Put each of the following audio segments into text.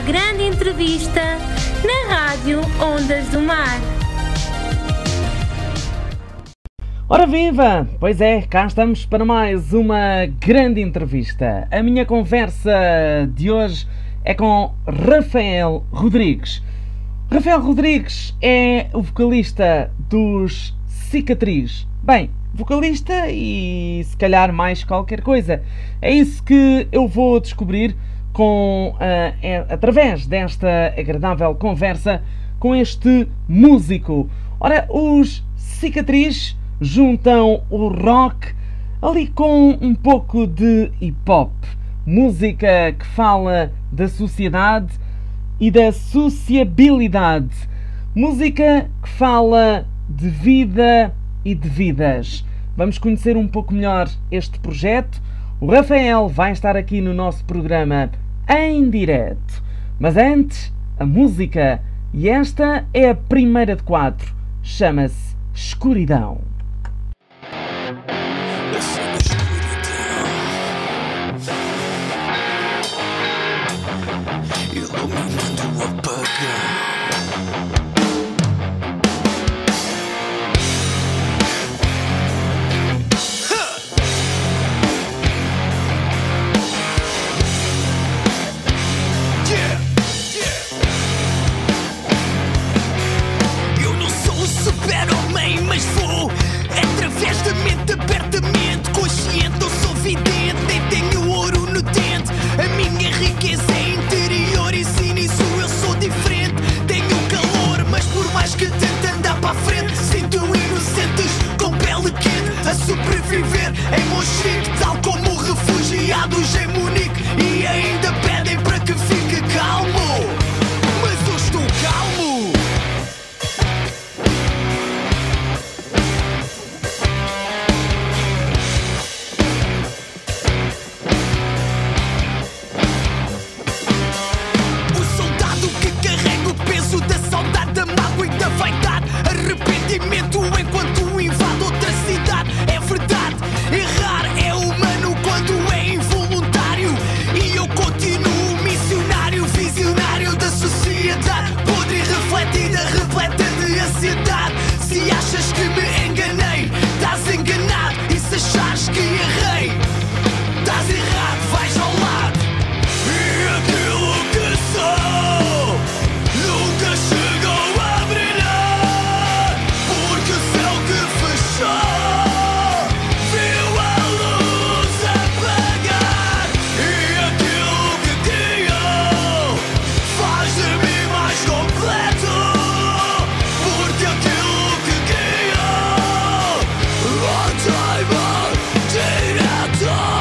grande entrevista na Rádio Ondas do Mar. Ora viva! Pois é, cá estamos para mais uma grande entrevista. A minha conversa de hoje é com Rafael Rodrigues. Rafael Rodrigues é o vocalista dos Cicatriz. Bem, vocalista e se calhar mais qualquer coisa. É isso que eu vou descobrir através desta agradável conversa com este músico. Ora, os Cicatriz juntam o rock ali com um pouco de hip-hop. Música que fala da sociedade e da sociabilidade. Música que fala de vida e de vidas. Vamos conhecer um pouco melhor este projeto. O Rafael vai estar aqui no nosso programa em direto. Mas antes, a música. E esta é a primeira de 4. Chama-se Escuridão. Mas vou através da mente abertamente consciente. Eu sou vidente, nem tenho ouro no dente. A minha riqueza é interior e sim nisso eu sou diferente. Tenho calor, mas por mais que tente andar para a frente, sinto inocentes com pele quente a sobreviver em Mochique, tal como refugiados em Munique. E ainda pedem para que fique calmo, mas eu estou calmo. Da saudade, da mágoa e da vaidade, arrependimento enquanto invade outra cidade. É verdade, errar é humano quando é involuntário. E eu continuo missionário, visionário da sociedade, podre e refletida, repleta de ansiedade. Se achas que me enganei, estás enganado. E se achares que errei, estás errado, vais ao lado. E aquilo que sou nunca chegou a brilhar, porque o céu que fechou viu a luz apagar. E aquilo que criou faz de mim mais completo, porque aquilo que criou on-time, direto.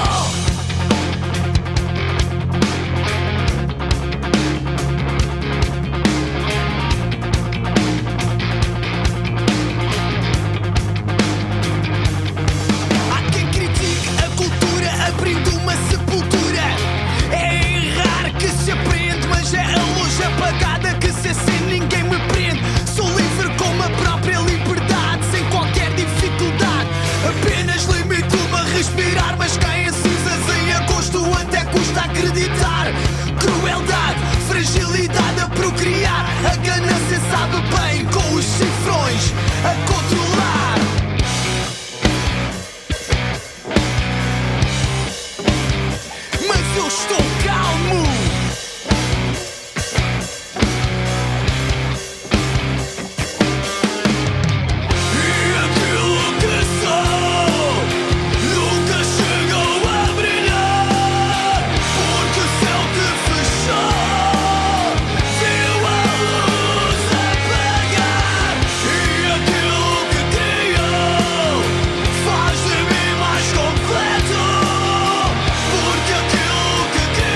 Abrindo uma sepultura. É errar que se aprende, mas é a luz apagada que se acende, ninguém me prende. Sou livre como a própria liberdade, sem qualquer dificuldade. Apenas limito-me a respirar, mas caem cinzas em agosto, até custa acreditar. Crueldade, fragilidade a procriar. A ganância sabe bem com os cifrões a controlar. Eu estou calmo. E aquilo que sou nunca chegou a brilhar, porque o céu que fechou viu a luz apagar. E aquilo que criou faz de mim mais completo, porque aquilo que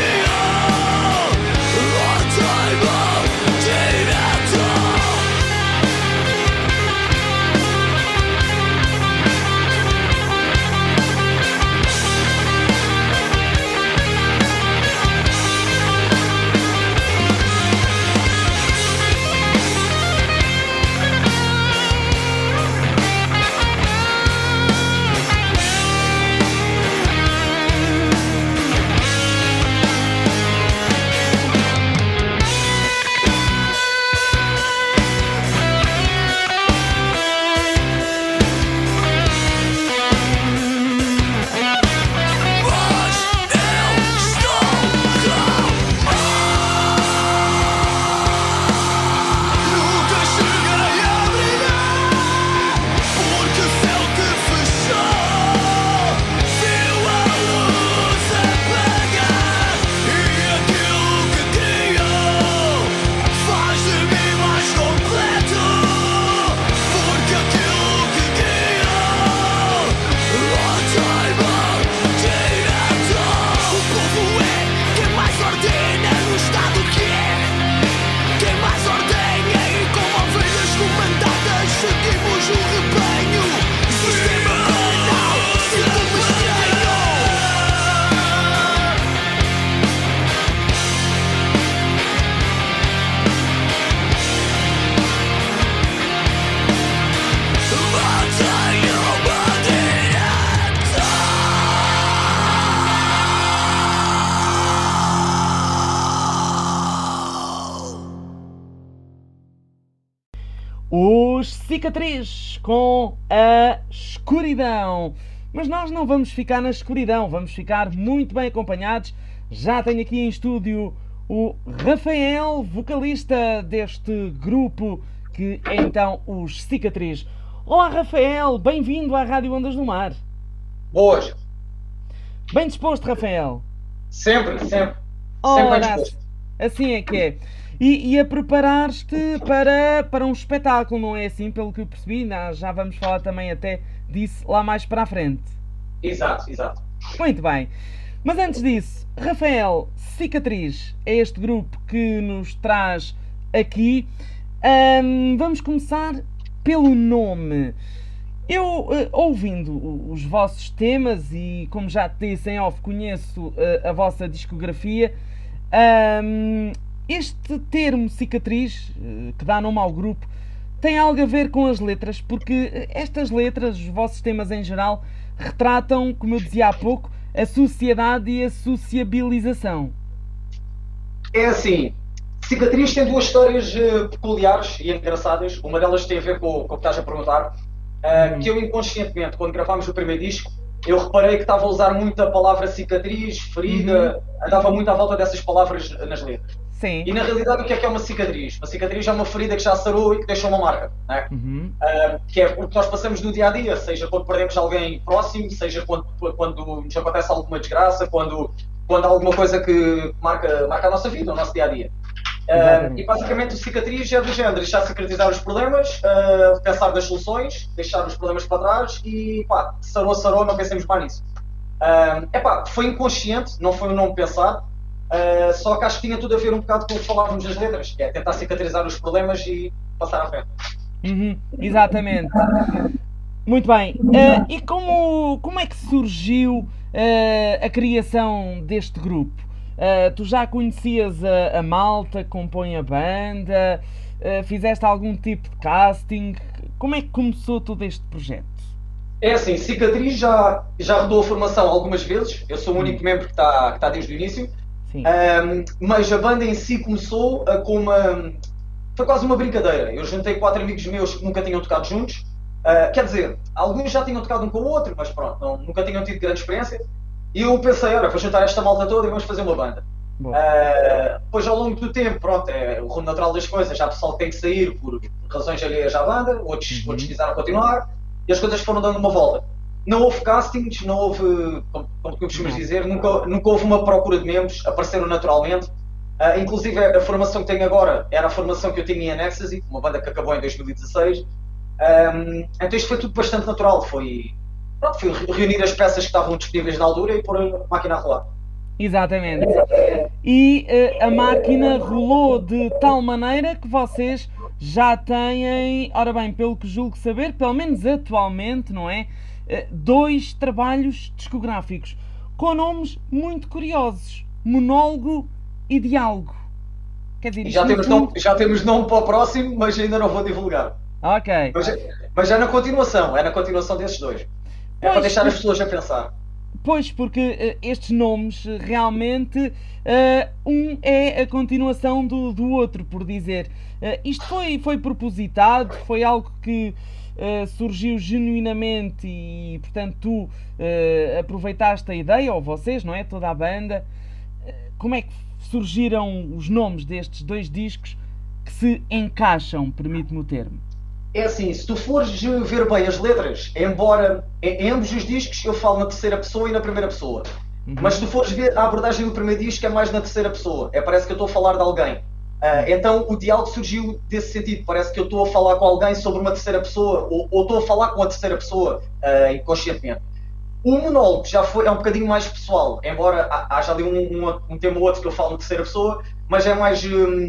os Cicatriz com a escuridão. Mas nós não vamos ficar na escuridão, vamos ficar muito bem acompanhados. Já tenho aqui em estúdio o Rafael, vocalista deste grupo que é então os Cicatriz. Olá Rafael, bem-vindo à Rádio Ondas do Mar. Boas. Bem disposto, Rafael? Sempre. Sempre Ora, bem disposto. assim é que é. E a preparar-te para um espetáculo, não é assim? Pelo que eu percebi, já vamos falar também até disso lá mais para a frente. Exato. Muito bem. Mas antes disso, Rafael, Cicatriz é este grupo que nos traz aqui. Vamos começar pelo nome. Eu, ouvindo os vossos temas e, como já te disse em off, conheço a vossa discografia, este termo Cicatriz, que dá nome ao grupo, tem algo a ver com as letras, porque estas letras, os vossos temas em geral, retratam, como eu dizia há pouco, a sociedade e a sociabilização. É assim, Cicatriz tem duas histórias peculiares e engraçadas. Uma delas tem a ver com o que estás a perguntar. Que eu inconscientemente, quando gravámos o primeiro disco, eu reparei que estava a usar muito a palavra cicatriz, ferida, andava muito à volta dessas palavras nas letras. Sim. E na realidade o que é uma cicatriz? Uma cicatriz é uma ferida que já sarou e que deixou uma marca, não é? Que é o que nós passamos no dia a dia, seja quando perdemos alguém próximo, seja quando nos acontece alguma desgraça, quando há alguma coisa que marca a nossa vida, o nosso dia a dia. E basicamente o Cicatriz é do género, deixar cicatrizar os problemas, pensar nas soluções, deixar os problemas para trás e pá, sarou, não pensemos mais nisso. Foi inconsciente, não foi um nome pensado, só que acho que tinha tudo a ver um bocado com o que falávamos nas letras, que é tentar cicatrizar os problemas e passar à frente. Exatamente. Muito bem. E como é que surgiu a criação deste grupo? Tu já conhecias a malta que compõe a banda? Fizeste algum tipo de casting? Como é que começou todo este projeto? É assim, Cicatriz já rodou a formação algumas vezes. Eu sou o único membro que está desde o início. Sim. Mas a banda em si começou com uma... Foi quase uma brincadeira. Eu juntei 4 amigos meus que nunca tinham tocado juntos. Quer dizer, alguns já tinham tocado um com o outro, mas pronto, nunca tinham tido grande experiência. E eu pensei, vou juntar esta malta toda e vamos fazer uma banda. Depois ao longo do tempo, pronto, é o rumo natural das coisas. Já há pessoal que tem que sair por razões alheias à banda, outros quiseram continuar, e as coisas foram dando uma volta. Não houve castings, não houve, como tu costumas dizer, nunca houve uma procura de membros, apareceram naturalmente. Inclusive a formação que tenho agora era a formação que eu tinha em Ecstasy, uma banda que acabou em 2016. Então isto foi tudo bastante natural, foi reunir as peças que estavam disponíveis na altura e pôr a máquina a rolar. Exatamente. E a máquina rolou de tal maneira que vocês já têm, ora bem, pelo que julgo saber, pelo menos atualmente, não é? 2 trabalhos discográficos com nomes muito curiosos: Monólogo e Diálogo. Quer dizer, já temos nome para o próximo, mas ainda não vou divulgar. Ok. Mas é na continuação desses dois. É para deixar as pessoas a pensar. Pois, porque estes nomes realmente, um é a continuação do outro, por dizer. Isto foi propositado, foi algo que surgiu genuinamente e, portanto, tu aproveitaste a ideia, ou vocês, não é? Toda a banda. Como é que surgiram os nomes destes 2 discos que se encaixam, permite-me o termo? É assim, se tu fores ver bem as letras, embora em ambos os discos eu falo na terceira pessoa e na primeira pessoa, mas se tu fores ver a abordagem do primeiro disco é mais na terceira pessoa, parece que eu estou a falar de alguém. Então o diálogo surgiu desse sentido, parece que eu estou a falar com alguém sobre uma terceira pessoa, ou estou a falar com a terceira pessoa, inconscientemente. O monólogo já é um bocadinho mais pessoal, embora haja ali um tema ou outro que eu falo na terceira pessoa, mas é mais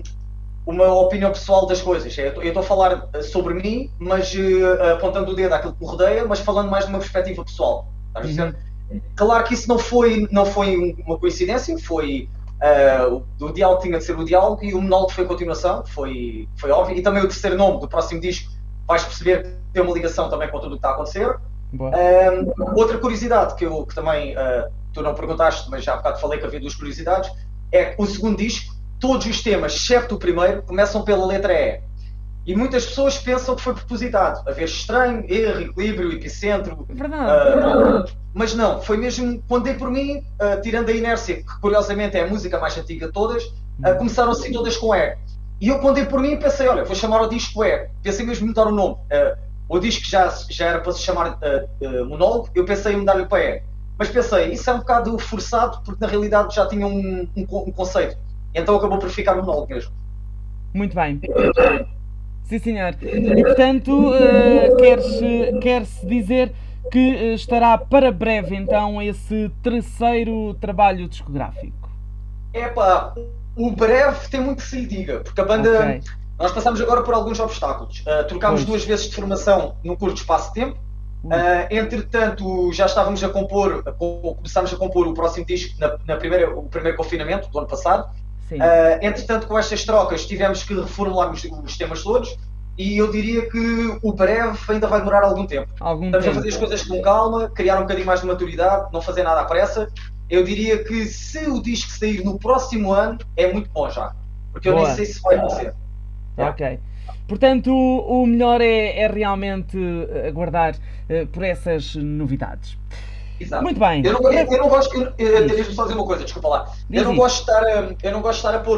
uma opinião pessoal das coisas. Eu estou a falar sobre mim, mas apontando o dedo àquilo que me rodeia, mas falando mais de uma perspectiva pessoal. Estás a dizer? Claro que isso não foi uma coincidência, foi o diálogo tinha de ser o diálogo e o monólogo foi a continuação, foi óbvio. E também o terceiro nome do próximo disco vais perceber que tem uma ligação também com tudo o que está a acontecer. Outra curiosidade que também tu não perguntaste, mas já há bocado falei que havia 2 curiosidades, é que o segundo disco, todos os temas, excepto o primeiro, começam pela letra E. E muitas pessoas pensam que foi propositado. A ver estranho, erro, equilíbrio, epicentro. Verdade. Mas não, foi mesmo quando dei por mim, tirando a inércia, que curiosamente é a música mais antiga de todas, começaram assim todas com E. E eu quando dei por mim pensei, olha, vou chamar o disco E. Pensei mesmo em mudar o nome. O disco já era para se chamar Monólogo, eu pensei em mudar-lhe para E. Mas pensei, isso é um bocado forçado, porque na realidade já tinha um conceito. Então acabou por ficar Monólogo mesmo. Muito bem. Sim, senhor. E, portanto, quer-se dizer que estará para breve, então, esse terceiro trabalho discográfico? Epá, o breve tem muito que se lhe diga, porque a banda... Okay. Nós passamos agora por alguns obstáculos. Trocámos 2 vezes de formação num curto espaço de tempo. Entretanto, já estávamos a compor, começámos a compor o próximo disco o primeiro confinamento do ano passado. Entretanto, com estas trocas, tivemos que reformular os temas todos e eu diria que o breve ainda vai demorar algum tempo. Estamos a fazer as coisas com calma, criar um bocadinho mais de maturidade, não fazer nada à pressa. Eu diria que se o disco sair no próximo ano, é muito bom já. Porque eu nem sei se vai acontecer. Ok. Portanto, o melhor é realmente aguardar por essas novidades. Exato. Muito bem. Eu não gosto. Deixa-me só dizer uma coisa, desculpa lá. Eu não gosto de estar a pôr.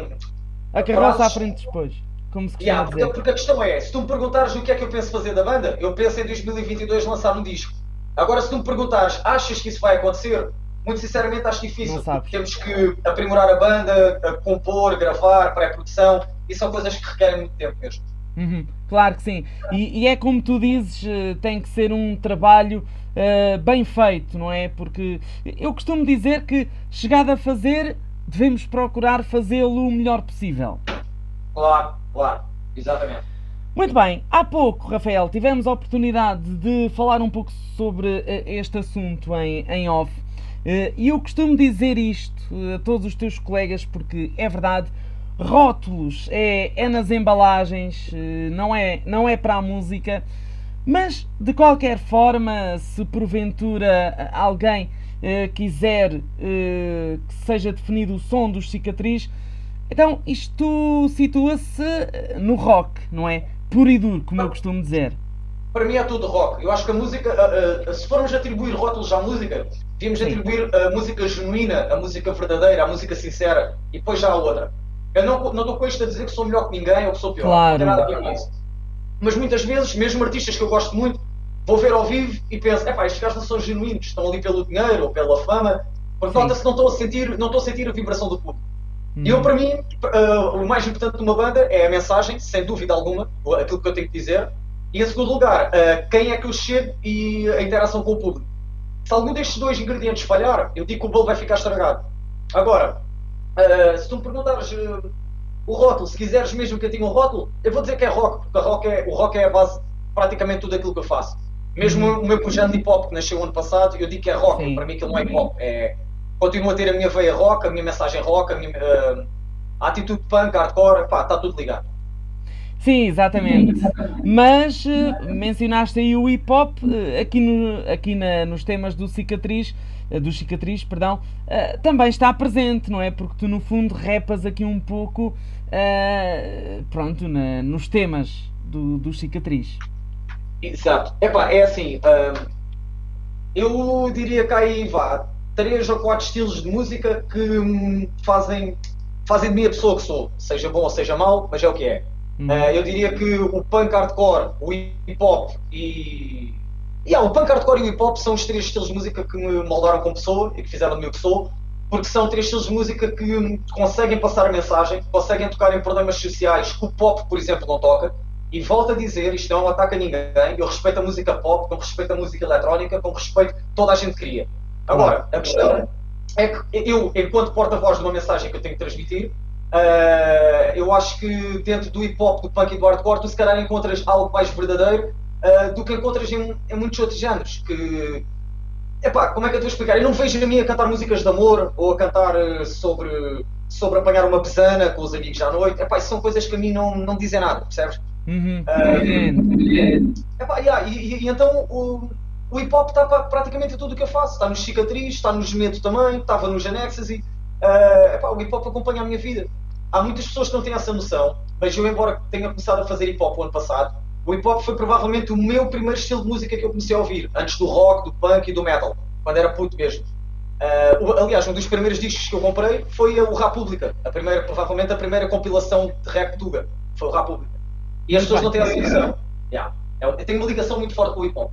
A carroça à frente depois. Como se costuma dizer. Porque a questão é: se tu me perguntares o que é que eu penso fazer da banda, eu penso em 2022 lançar um disco. Agora, se tu me perguntares, achas que isso vai acontecer? Muito sinceramente, acho difícil. Temos que aprimorar a banda, a compor, gravar, pré-produção. E são coisas que requerem muito tempo mesmo. Claro que sim. E é como tu dizes, tem que ser um trabalho bem feito, não é? Porque eu costumo dizer que, chegado a fazer, devemos procurar fazê-lo o melhor possível. Claro, exatamente. Muito bem, há pouco, Rafael, tivemos a oportunidade de falar um pouco sobre este assunto em off. E eu costumo dizer isto a todos os teus colegas porque é verdade, rótulos é nas embalagens, não é para a música, mas de qualquer forma, se porventura alguém quiser que seja definido o som dos Cicatriz, então isto situa-se no rock, não é? Puro e duro, como eu costumo dizer. Para mim é tudo rock. Eu acho que a música, se formos atribuir rótulos à música, devíamos atribuir a música genuína, a música verdadeira, a música sincera, e depois já a outra. Eu não estou com isto a dizer que sou melhor que ninguém ou que sou pior. Claro. Não tem nada a ver com isso. Mas muitas vezes, mesmo artistas que eu gosto muito, vou ver ao vivo e penso, estes gajos não são genuínos, estão ali pelo dinheiro ou pela fama, porque nota-se que não estou a sentir a vibração do público. E eu, para mim, o mais importante de uma banda é a mensagem, sem dúvida alguma, aquilo que eu tenho que dizer. E em segundo lugar, quem é que eu chego e a interação com o público. Se algum destes 2 ingredientes falhar, eu digo que o bolo vai ficar estragado. Agora, se tu me perguntares o rótulo, se quiseres mesmo que eu tenha um rótulo, eu vou dizer que é rock, porque o rock é a base de praticamente tudo aquilo que eu faço. Mesmo o meu projeto de hip-hop que nasceu ano passado, eu digo que é rock. Para mim aquilo não é hip-hop. Continuo a ter a minha veia rock, a minha mensagem rock, a atitude punk, hardcore, está tudo ligado. Sim, exatamente. Mas mencionaste aí o hip-hop, aqui nos temas dos Cicatriz, também está presente, não é? Porque tu no fundo rapas aqui um pouco, nos temas dos Cicatriz. Exato. É assim, eu diria que há aí 3 ou 4 estilos de música que fazem de mim a pessoa que sou, seja bom ou seja mau, mas é o que é. Eu diria que o punk hardcore, o hip hop o punk hardcore e o hip hop são os 3 estilos de música que me moldaram como pessoa e que fizeram de mim o que sou, porque são 3 estilos de música que conseguem passar a mensagem, conseguem tocar em problemas sociais que o pop, por exemplo, não toca. E volto a dizer, isto não é um ataque a ninguém, eu respeito a música pop, como respeito a música eletrónica, como respeito que toda a gente queria. Agora, a questão é que eu, enquanto porta-voz de uma mensagem que eu tenho que transmitir, eu acho que dentro do hip-hop, do punk e do hardcore, tu se calhar encontras algo mais verdadeiro do que encontras em muitos outros géneros. Como é que eu te vou explicar? Eu não vejo a mim a cantar músicas de amor ou a cantar sobre apanhar uma besana com os amigos à noite. Isso são coisas que a mim não dizem nada, percebes? Então o hip hop está praticamente tudo o que eu faço. Está nos Cicatriz, está nos Medo também, estava nos Anexas e o hip hop acompanha a minha vida. Há muitas pessoas que não têm essa noção, mas eu, embora tenha começado a fazer hip-hop o ano passado, o hip-hop foi provavelmente o meu primeiro estilo de música que eu comecei a ouvir, antes do rock, do punk e do metal, quando era puto mesmo. Aliás, um dos primeiros discos que eu comprei foi o República, provavelmente a primeira compilação de rap tuga, foi o República. E as pessoas não têm essa noção. Eu tenho uma ligação muito forte com o hip-hop.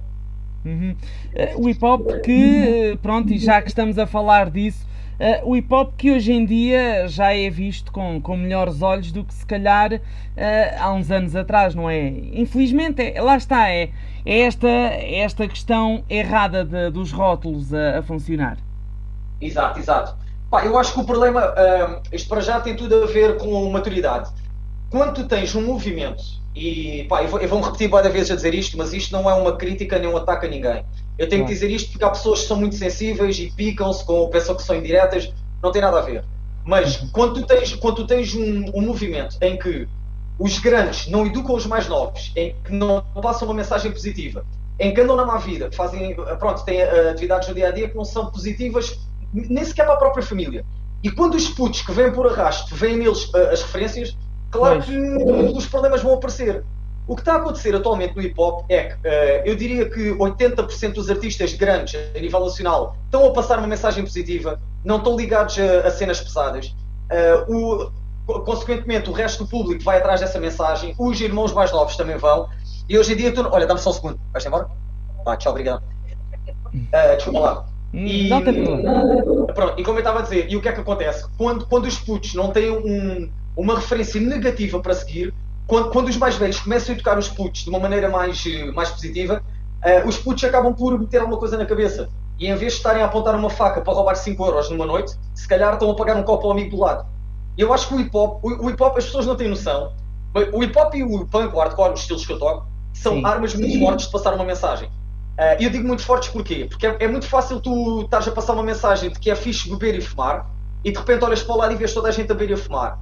O hip-hop que, pronto, e já que estamos a falar disso, o hip-hop que hoje em dia já é visto com melhores olhos do que se calhar há uns anos atrás, não é? Infelizmente, lá está, é esta questão errada dos rótulos a funcionar. Exato. Pá, eu acho que o problema, isto para já tem tudo a ver com maturidade. Quando tu tens um movimento, e pá, eu vou-me repetir várias vezes a dizer isto, mas isto não é uma crítica nem um ataque a ninguém. Eu tenho que dizer isto porque há pessoas que são muito sensíveis e picam-se, pensam que são indiretas, não tem nada a ver. Mas quando tu tens um movimento em que os grandes não educam os mais novos, em que não passam uma mensagem positiva, em que andam na má vida, têm atividades no dia-a-dia que não são positivas, nem sequer para a própria família. E quando os putos que vêm por arrasto, veem neles as referências, claro que os problemas vão aparecer. O que está a acontecer atualmente no hip-hop é que eu diria que 80% dos artistas grandes a nível nacional estão a passar uma mensagem positiva, não estão ligados a cenas pesadas. Consequentemente, o resto do público vai atrás dessa mensagem, os irmãos mais novos também vão. E hoje em dia, olha, dá-me só um segundo, vais-te embora? Tchau, obrigado. Desculpa lá. Não tem problema. Pronto, e como eu estava a dizer, e o que é que acontece? Quando os putos não têm uma referência negativa para seguir, quando os mais velhos começam a educar os putos de uma maneira mais positiva, os putos acabam por meter alguma coisa na cabeça. E em vez de estarem a apontar uma faca para roubar 5 euros numa noite, se calhar estão a pagar um copo ao amigo do lado. E eu acho que o hip-hop, as pessoas não têm noção. O hip-hop e o punk, o hardcore, os estilos que eu toco, são armas muito fortes de passar uma mensagem. E eu digo muito fortes porquê? Porque é muito fácil tu estares a passar uma mensagem de que é fixe beber e fumar, e de repente olhas para o lado e vês toda a gente a beber e a fumar.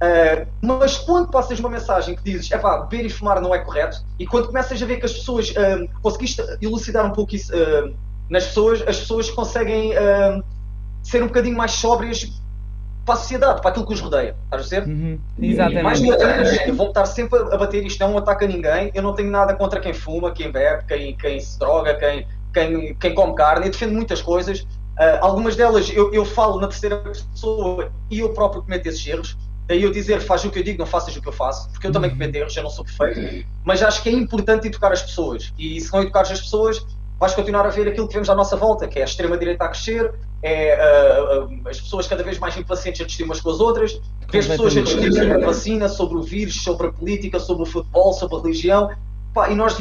Mas quando passas uma mensagem que dizes beber e fumar não é correto, e quando começas a ver que as pessoas conseguiste elucidar um pouco isso nas pessoas, as pessoas conseguem ser um bocadinho mais sóbrias para a sociedade, para aquilo que os rodeia, estás a perceber? Exatamente. Mais eu vou estar sempre a bater, isto não é um ataque a ninguém, eu não tenho nada contra quem fuma, quem bebe, quem se droga, quem come carne, eu defendo muitas coisas, algumas delas eu falo na terceira pessoa e eu próprio cometo esses erros. Daí eu dizer, faz o que eu digo, não faças o que eu faço, porque eu também cometo erros, eu não sou perfeito, mas acho que é importante educar as pessoas, e se não educares as pessoas, vais continuar a ver aquilo que vemos à nossa volta, que é a extrema-direita a crescer, as pessoas cada vez mais impacientes a discutir umas com as outras, ver as pessoas a discutir sobre a vacina, sobre o vírus, sobre a política, sobre o futebol, sobre a religião, e nós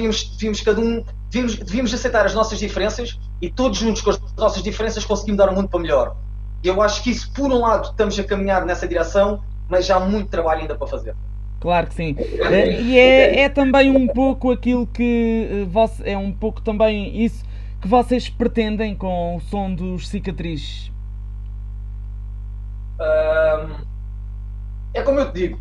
devíamos aceitar as nossas diferenças, e todos juntos com as nossas diferenças conseguimos dar o mundo para melhor. E eu acho que isso, por um lado, estamos a caminhar nessa direção, mas já há muito trabalho ainda para fazer. Claro que sim. E é também um pouco aquilo que é um pouco também isso que vocês pretendem com o som dos Cicatrizes. É como eu te digo,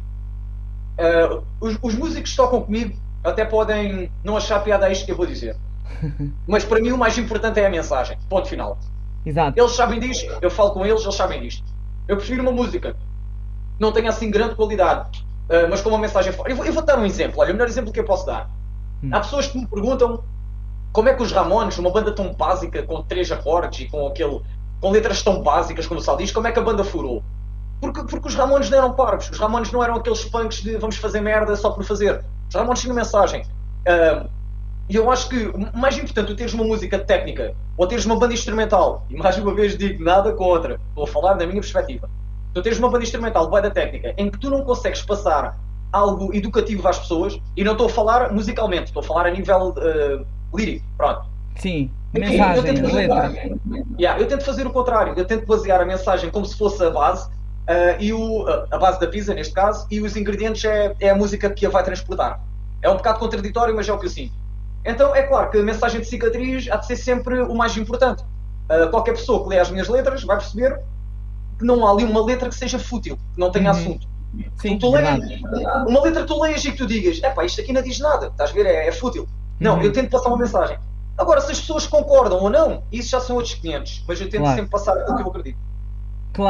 os músicos que tocam comigo até podem não achar piada a isto que eu vou dizer, mas para mim o mais importante é a mensagem, ponto final. Exato. Eles sabem disto, eu falo com eles sabem disto. Eu prefiro uma música não tenha assim grande qualidade, mas com uma mensagem forte. Eu vou dar um exemplo, olha, o melhor exemplo que eu posso dar. Há pessoas que me perguntam como é que os Ramones, uma banda tão básica, com 3 acordes e com letras tão básicas como o Sal diz, como é que a banda furou? Porque os Ramones não eram parvos, os Ramones não eram aqueles punks de vamos fazer merda só por fazer. Os Ramones tinham mensagem. E eu acho que o mais importante tu teres uma música técnica ou teres uma banda instrumental, e mais uma vez digo nada contra, vou falar da minha perspectiva. Tu tens uma banda instrumental de banda técnica em que tu não consegues passar algo educativo às pessoas, e não estou a falar musicalmente, estou a falar a nível lírico, pronto. Sim, mensagem, letra. Eu tento fazer o contrário, eu tento basear a mensagem como se fosse a base, a base da pizza neste caso, e os ingredientes é a música que a vai transportar. É um bocado contraditório, mas é o que eu sinto. Então é claro que a mensagem de Cicatriz há de ser sempre o mais importante. Qualquer pessoa que lê as minhas letras vai perceber que não há ali uma letra que seja fútil, que não tenha assunto. Sim, uma letra que tu leias e que tu digas, isto aqui não diz nada, estás a ver, é fútil. Não, eu tento passar uma mensagem. Agora, se as pessoas concordam ou não, isso já são outros 500, mas eu tento sempre passar aquilo que eu acredito. Claro.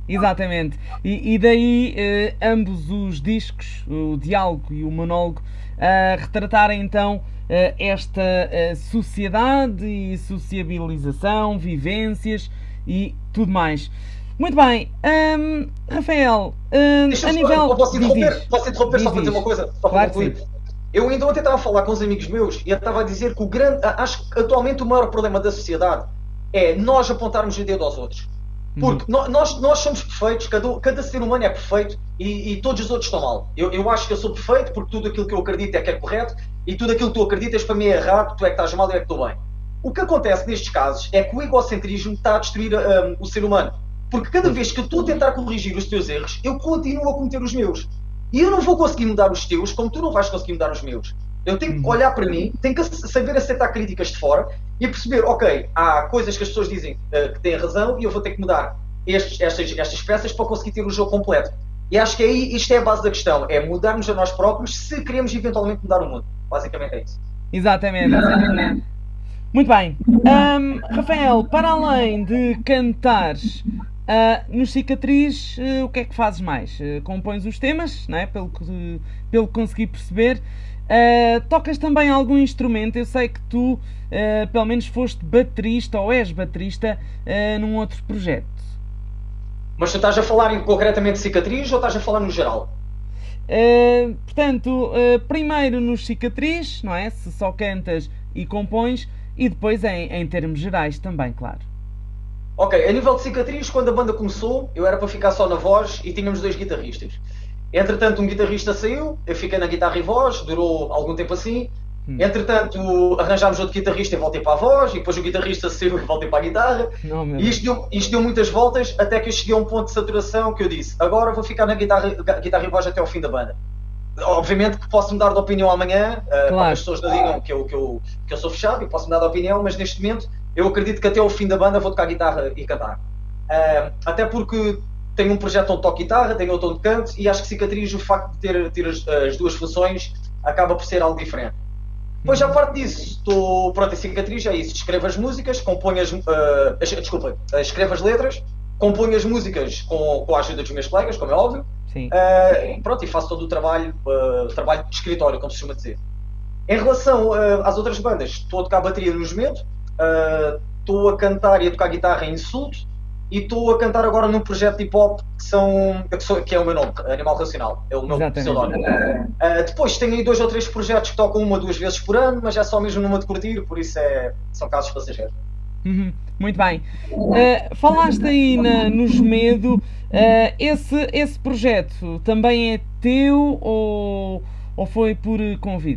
Exatamente. E daí ambos os discos, o diálogo e o monólogo, retratarem então esta sociedade e sociabilização, vivências e tudo mais. Muito bem, Rafael, a nível... Posso interromper só para dizer uma coisa? Só para Claro concluir. que sim. Eu ainda ontem estava a falar com uns amigos meus e eu estava a dizer que acho que atualmente o maior problema da sociedade é nós apontarmos o dedo aos outros. Porque nós somos perfeitos, cada ser humano é perfeito e todos os outros estão mal. Eu acho que eu sou perfeito porque tudo aquilo que eu acredito é que é correto e tudo aquilo que tu acreditas para mim é errado, tu é que estás mal e eu é que estou bem. O que acontece nestes casos é que o egocentrismo está a destruir o ser humano. Porque cada vez que eu estou a tentar corrigir os teus erros, eu continuo a cometer os meus. E eu não vou conseguir mudar os teus como tu não vais conseguir mudar os meus. Eu tenho que olhar para mim, tenho que saber aceitar críticas de fora e perceber, ok, há coisas que as pessoas dizem que têm razão e eu vou ter que mudar estas peças para conseguir ter o jogo completo. E acho que aí isto é a base da questão, é mudarmos a nós próprios se queremos eventualmente mudar o mundo. Basicamente é isso. Exatamente. Muito bem. Rafael, para além de cantares nos Cicatriz, o que é que fazes mais? Compões os temas, não é? Pelo que consegui perceber. Tocas também algum instrumento? Eu sei que tu, pelo menos, foste baterista ou és baterista num outro projeto. Mas tu estás a falar concretamente de Cicatriz ou estás a falar no geral? Portanto, primeiro nos Cicatriz, não é? Se só cantas e compões, e depois em termos gerais também, claro. Ok, a nível de Cicatriz, quando a banda começou, eu era para ficar só na voz e tínhamos 2 guitarristas. Entretanto, um guitarrista saiu, eu fiquei na guitarra e voz, durou algum tempo assim. Entretanto, arranjámos outro guitarrista e voltei para a voz, e depois o guitarrista saiu e voltei para a guitarra. E isto deu muitas voltas, até que eu cheguei a um ponto de saturação que eu disse, agora vou ficar na guitarra e voz até ao fim da banda. Obviamente que posso mudar de opinião amanhã, para que as pessoas não digam que eu sou fechado, e posso mudar de opinião, mas neste momento eu acredito que até ao fim da banda vou tocar guitarra e cantar. Até porque tenho um projeto onde toco guitarra, tenho outro onde canto, e acho que Cicatriz, o facto de ter as duas funções, acaba por ser algo diferente. Depois, à parte disso, estou pronto, em Cicatriz é isso. Escrevo as músicas, escrevo as letras, componho as músicas com a ajuda dos meus colegas, como é óbvio. Sim. Pronto, e faço todo o trabalho de escritório, como se costuma dizer. Em relação às outras bandas, estou a tocar bateria no Jumento, estou a cantar e a tocar guitarra em Insulto, e estou a cantar agora num projeto de hip-hop que é o meu nome, Animal Racional, é o meu pseudónimo. Depois tenho aí 2 ou 3 projetos que tocam 1 ou 2 vezes por ano, mas é só mesmo numa de curtir, por isso são casos passageiros. Muito bem. Falaste aí no Gemedo, esse projeto também é teu ou foi por convite?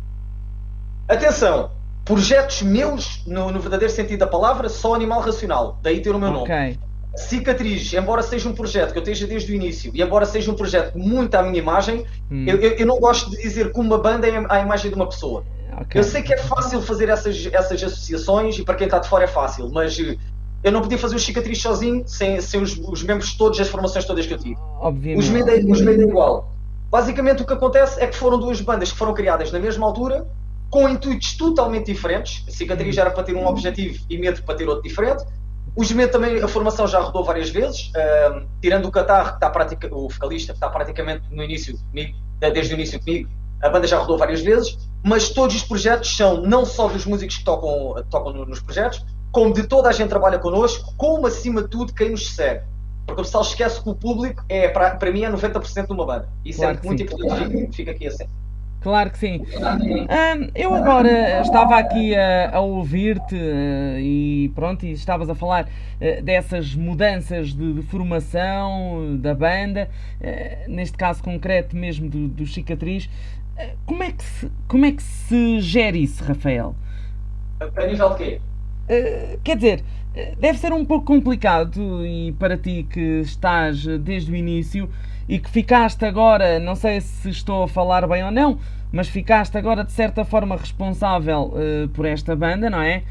Atenção! Projetos meus, no verdadeiro sentido da palavra, só Animal Racional, daí ter o meu nome. Cicatriz, embora seja um projeto que eu esteja desde o início e embora seja um projeto muito à minha imagem, eu não gosto de dizer que uma banda é à imagem de uma pessoa. Eu sei que é fácil fazer essas associações e para quem está de fora é fácil, mas eu não podia fazer os Cicatriz sozinho sem os membros todos, as formações todas que eu tive. Obviamente. Os Medo é igual. Basicamente o que acontece é que foram 2 bandas que foram criadas na mesma altura, com intuitos totalmente diferentes. A Cicatriz era para ter um objetivo e Medo para ter outro diferente. O Gemedo também, a formação já rodou várias vezes, tirando o Catarro, o vocalista, que está praticamente no início comigo, desde o início comigo, a banda já rodou várias vezes, mas todos os projetos são não só dos músicos que tocam nos projetos, como de toda a gente que trabalha connosco, como acima de tudo quem nos segue. Porque o pessoal esquece que o público para mim é 90% de uma banda. Isso claro, é muito importante, fica aqui assim. Claro que sim. Eu agora estava aqui a ouvir-te e pronto, e estavas a falar dessas mudanças de formação da banda, neste caso concreto mesmo do Cicatriz. Como é que se gera isso, Rafael? A nível de quê? Quer dizer, deve ser um pouco complicado e para ti que estás desde o início e que ficaste agora, não sei se estou a falar bem ou não, mas ficaste agora de certa forma responsável por esta banda, não é?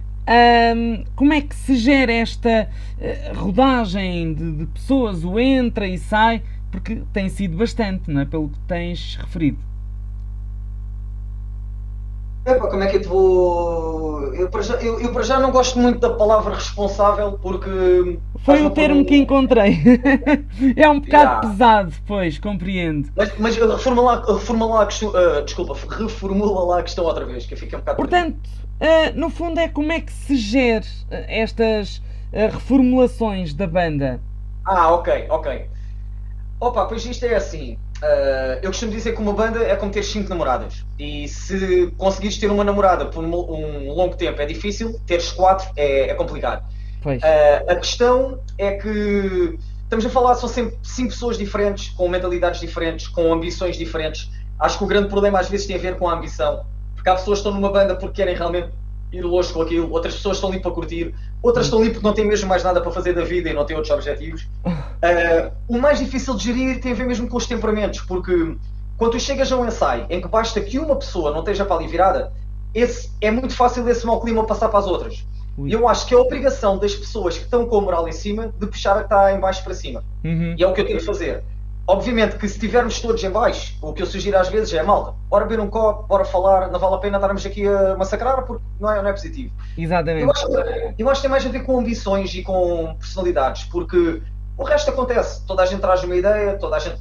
Como é que se gera esta rodagem de pessoas, o entra e sai, porque tem sido bastante, não é? Pelo que tens referido. Como é que eu te vou... eu para já não gosto muito da palavra responsável porque... Foi o termo que encontrei. É um bocado pesado, pois, compreendo. Mas reformula lá a questão, reformula lá a questão outra vez, que eu fiquei um bocado... Portanto, no fundo é como é que se gere estas reformulações da banda? Ok. Opa, pois isto é assim. Eu costumo dizer que uma banda é como ter 5 namoradas. E se conseguires ter uma namorada por um longo tempo é difícil, teres 4 é complicado. Pois. A questão é que estamos a falar, são sempre 5 pessoas diferentes, com mentalidades diferentes, com ambições diferentes. Acho que o grande problema às vezes tem a ver com a ambição. Porque há pessoas que estão numa banda porque querem realmente ir longe com aquilo, outras pessoas estão ali para curtir, outras estão ali porque não têm mesmo mais nada para fazer da vida e não têm outros objetivos. O mais difícil de gerir tem a ver mesmo com os temperamentos, porque quando tu chegas a um ensaio em que basta que uma pessoa não esteja para ali virada, é muito fácil esse mau clima passar para as outras. E eu acho que é a obrigação das pessoas que estão com a moral em cima de puxar a que está em baixo para cima. E é o que eu tenho de fazer. Obviamente que se estivermos todos em baixo, o que eu sugiro às vezes é, malta, bora beber um copo, bora falar, não vale a pena estarmos aqui a massacrar porque não é positivo. Exatamente. Eu acho que tem mais a ver com ambições e com personalidades, porque o resto acontece, toda a gente traz uma ideia, toda a gente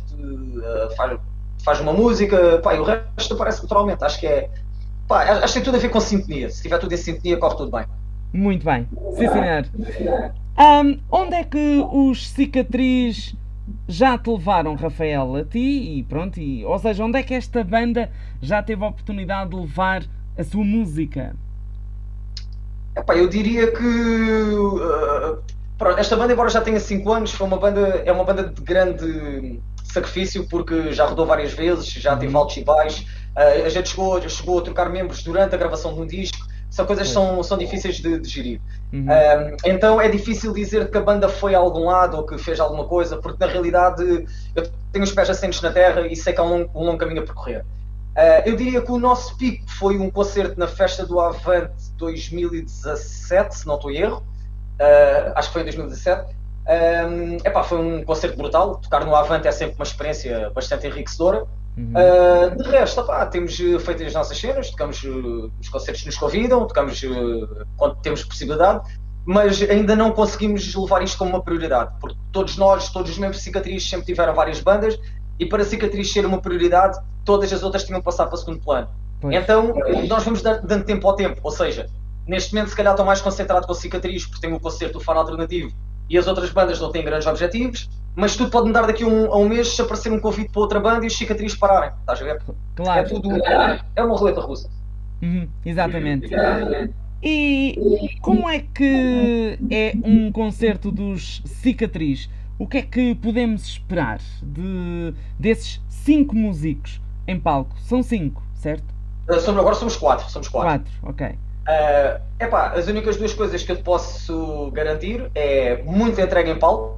faz uma música, pá, e o resto aparece naturalmente. Acho que acho que tem tudo a ver com sintonia. Se tiver tudo em sintonia, corre tudo bem. Muito bem, sim senhor. Onde é que os Cicatriz já te levaram, Rafael, a ti? E pronto, ou seja, onde é que esta banda já teve a oportunidade de levar a sua música? Epá, eu diria que pronto, esta banda, embora já tenha 5 anos, é uma banda de grande sacrifício, porque já rodou várias vezes, já teve altos e baixos. A gente chegou a trocar membros durante a gravação de um disco. São coisas que são difíceis de gerir. Então é difícil dizer que a banda foi a algum lado ou que fez alguma coisa, porque na realidade eu tenho os pés assentes na terra e sei que há um longo caminho a percorrer. Eu diria que o nosso pico foi um concerto na Festa do Avante 2017, se não estou em erro. Acho que foi em 2017. Foi um concerto brutal. Tocar no Avante é sempre uma experiência bastante enriquecedora. De resto, temos feito as nossas cenas, tocamos nos concertos que nos convidam, tocamos quando temos possibilidade, mas ainda não conseguimos levar isto como uma prioridade, porque todos os membros de Cicatriz sempre tiveram várias bandas e para Cicatriz ser uma prioridade, todas as outras tinham que passar para o segundo plano. Então, nós vamos dando tempo ao tempo, ou seja, neste momento se calhar estou mais concentrado com a Cicatriz porque tenho o concerto do Faro Alternativo e as outras bandas não têm grandes objetivos, mas tudo pode mudar daqui a um mês se aparecer um convite para outra banda e os Cicatriz pararem, estás a ver? Claro. É uma roleta russa. Exatamente. E como é que é um concerto dos Cicatriz? O que é que podemos esperar desses 5 músicos em palco? São 5, certo? Agora somos 4. 4, ok. As únicas 2 coisas que eu te posso garantir é muito entrega em palco.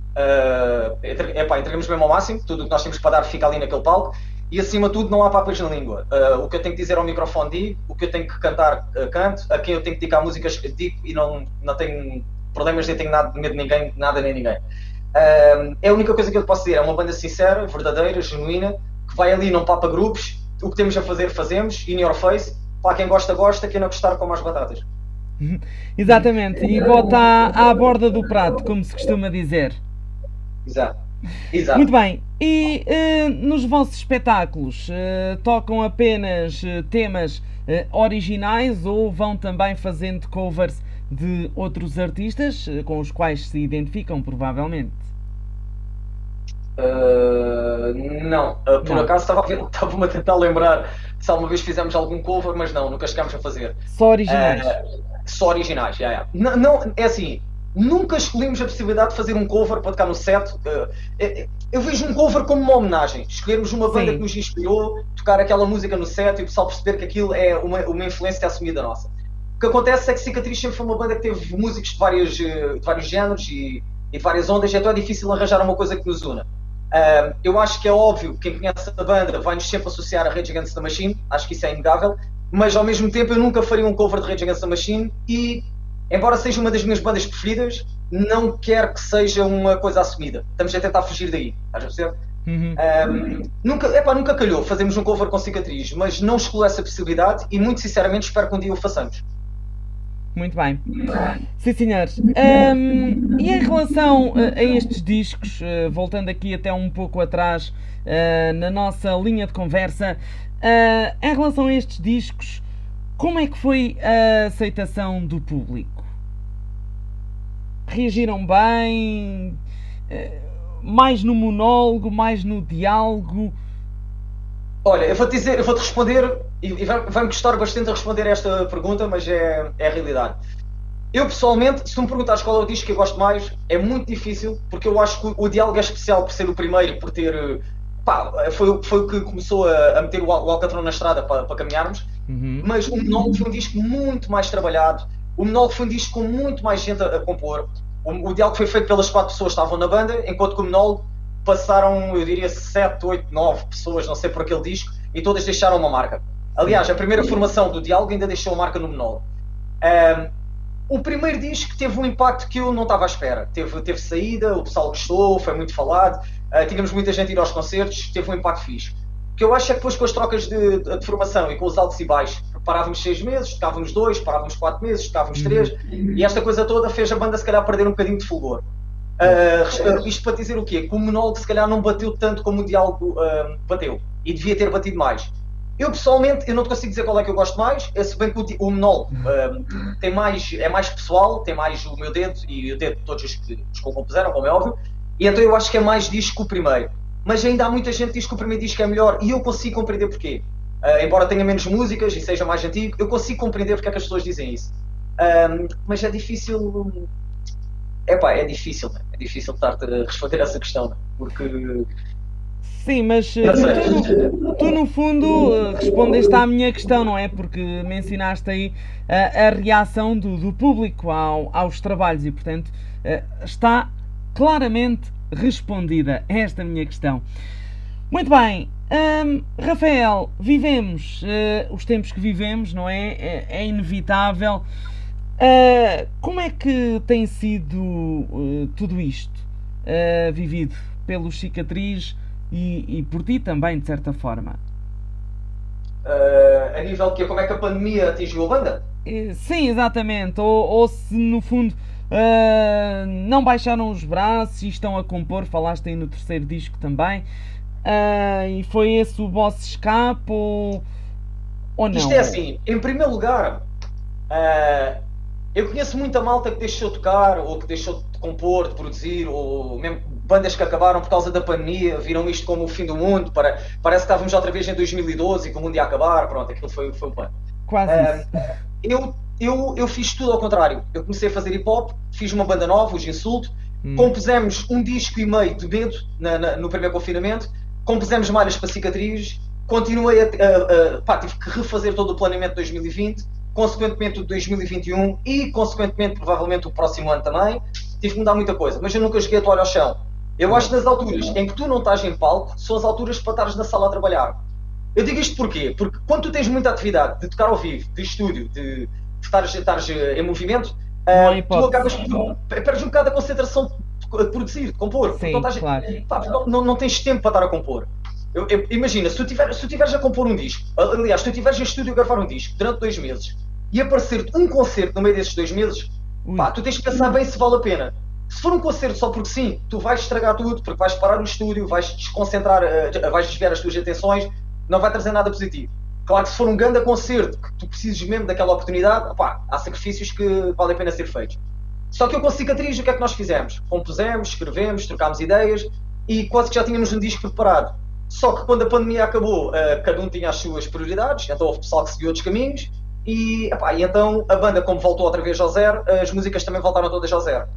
Entregamos mesmo ao máximo, tudo o que nós temos para dar fica ali naquele palco e acima de tudo não há papas na língua. O que eu tenho que dizer ao microfone digo, o que eu tenho que cantar canto, a quem eu tenho que dedicar músicas digo e não tenho problemas, nem tenho nada de medo de ninguém, nada nem ninguém. É a única coisa que eu te posso dizer, é uma banda sincera, verdadeira, genuína, que vai ali, não papa grupos, o que temos a fazer fazemos, in your face, para quem gosta, quem não gostar como as batatas. Exatamente, e bota à borda do prato, como se costuma dizer. Exato. Muito bem, e nos vossos espetáculos tocam apenas temas originais ou vão também fazendo covers de outros artistas com os quais se identificam, provavelmente? Não, por acaso estava-me a tentar lembrar se alguma vez fizemos algum cover, mas não, nunca chegámos a fazer. Só originais? Só originais, Não, é assim, nunca escolhemos a possibilidade de fazer um cover para tocar no set. Eu vejo um cover como uma homenagem, escolhermos uma banda que nos inspirou, tocar aquela música no set e o pessoal perceber que aquilo é uma influência assumida nossa. O que acontece é que Cicatriz sempre foi uma banda que teve músicos de vários géneros e de várias ondas, então é difícil arranjar uma coisa que nos una. Eu acho que é óbvio que quem conhece a banda vai-nos sempre associar a Rage Against the Machine, acho que isso é inegável, mas ao mesmo tempo eu nunca faria um cover de Rage Against the Machine e, embora seja uma das minhas bandas preferidas, não quero que seja uma coisa assumida. Estamos a tentar fugir daí, estás a perceber? Nunca calhou fazermos um cover com Cicatriz, mas não excluo essa possibilidade e muito sinceramente espero que um dia o façamos. Muito bem. Sim, senhores. E em relação a estes discos, voltando aqui até um pouco atrás na nossa linha de conversa, em relação a estes discos, como é que foi a aceitação do público? Reagiram bem? Mais no monólogo, mais no diálogo? Olha, eu vou-te responder, e vai-me custar bastante a responder a esta pergunta, mas é a realidade. Eu, pessoalmente, se tu me perguntares qual é o disco que eu gosto mais, é muito difícil, porque eu acho que o diálogo é especial por ser o primeiro, por ter... foi o que começou a meter o Alcatrão na estrada para caminharmos, mas o monólogo foi um disco muito mais trabalhado, o monólogo foi um disco com muito mais gente a compor, o diálogo foi feito pelas 4 pessoas que estavam na banda, enquanto que o monólogo passaram, eu diria, 7, 8, 9 pessoas, não sei, por aquele disco, e todas deixaram uma marca. Aliás, a primeira formação do diálogo ainda deixou a marca no monólogo. O primeiro disco teve um impacto que eu não estava à espera. Teve saída, o pessoal gostou, foi muito falado, tínhamos muita gente a ir aos concertos, teve um impacto fixe. O que eu acho é que depois com as trocas de formação e com os altos e baixos, parávamos 6 meses, tocávamos 2, parávamos 4 meses, tocávamos 3, e esta coisa toda fez a banda se calhar perder um bocadinho de fulgor. Isto para dizer o quê? Que o monólogo se calhar não bateu tanto como o diálogo bateu, e devia ter batido mais. Eu pessoalmente, eu não te consigo dizer qual é que eu gosto mais, se bem que o monólogo é mais pessoal, tem mais o meu dedo e o dedo de todos os que o compuseram, como é óbvio, e então eu acho que é mais disco que o primeiro. Mas ainda há muita gente que diz que o primeiro disco é melhor, e eu consigo compreender porquê. Embora tenha menos músicas e seja mais antigo, eu consigo compreender porque é que as pessoas dizem isso. Mas é difícil... É difícil estar-te a responder a essa questão, porque... Sim, mas tu no fundo respondeste à minha questão, não é? Porque mencionaste aí a reação do público aos trabalhos e, portanto, está claramente respondida esta minha questão. Muito bem, Rafael, vivemos os tempos que vivemos, não é? É inevitável. Como é que tem sido tudo isto vivido pelos Cicatriz e por ti também, de certa forma? A nível de como é que a pandemia atingiu a banda? Sim, exatamente. Ou se no fundo não baixaram os braços e estão a compor, falaste aí no terceiro disco também, e foi esse o vosso escape ou não? Isto é assim, em primeiro lugar, eu conheço muita malta que deixou de tocar, ou que deixou de compor, de produzir, ou mesmo bandas que acabaram por causa da pandemia, viram isto como o fim do mundo, parece que estávamos outra vez em 2012 e que o mundo ia acabar, pronto, aquilo foi um plano. Quase isso. Eu fiz tudo ao contrário, eu comecei a fazer hip hop, fiz uma banda nova, os Insulto, compusemos 1 disco e meio de medo no primeiro confinamento, compusemos malhas para Cicatrizes, continuei tive que refazer todo o planeamento de 2020, consequentemente o de 2021 e consequentemente provavelmente o próximo ano também, tive que mudar muita coisa, mas eu nunca joguei a toalha ao chão. Eu acho que nas alturas em que tu não estás em palco, são as alturas para estares na sala a trabalhar. Eu digo isto porquê? Porque quando tu tens muita atividade de tocar ao vivo, de estúdio, de estares em movimento, tu acabas perdes um bocado a concentração de produzir, de compor. Sim, então claro. Não tens tempo para estar a compor. Imagina, se tu estiveres a compor um disco, aliás, se tu estiveres em estúdio a gravar um disco durante 2 meses e aparecer um concerto no meio desses 2 meses, tu tens que pensar bem se vale a pena. Se for um concerto só porque sim, tu vais estragar tudo, porque vais parar o estúdio, vais desconcentrar, vais desviar as tuas atenções, não vai trazer nada positivo. Claro que se for um grande concerto, que tu precisas mesmo daquela oportunidade, há sacrifícios que valem a pena ser feitos. Só que eu com Cicatriz, o que é que nós fizemos? Compusemos, escrevemos, trocámos ideias e quase que já tínhamos um disco preparado. Só que quando a pandemia acabou, cada um tinha as suas prioridades, então houve pessoal que seguiu outros caminhos e então a banda, como voltou outra vez ao zero, as músicas também voltaram todas ao zero.